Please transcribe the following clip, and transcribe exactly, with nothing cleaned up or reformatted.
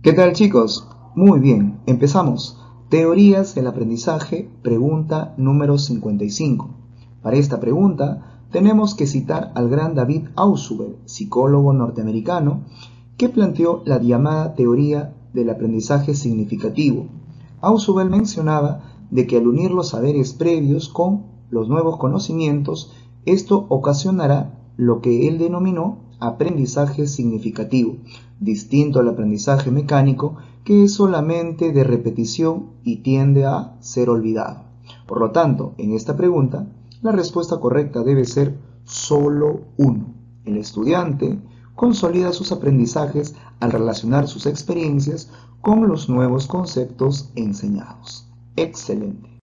¿Qué tal, chicos? Muy bien, empezamos. Teorías del aprendizaje, pregunta número cincuenta y cinco. Para esta pregunta tenemos que citar al gran David Ausubel, psicólogo norteamericano, que planteó la llamada teoría del aprendizaje significativo. Ausubel mencionaba de que al unir los saberes previos con los nuevos conocimientos, esto ocasionará lo que él denominó aprendizaje significativo, distinto al aprendizaje mecánico, que es solamente de repetición y tiende a ser olvidado. Por lo tanto, en esta pregunta, la respuesta correcta debe ser solo uno. El estudiante consolida sus aprendizajes al relacionar sus experiencias con los nuevos conceptos enseñados. Excelente.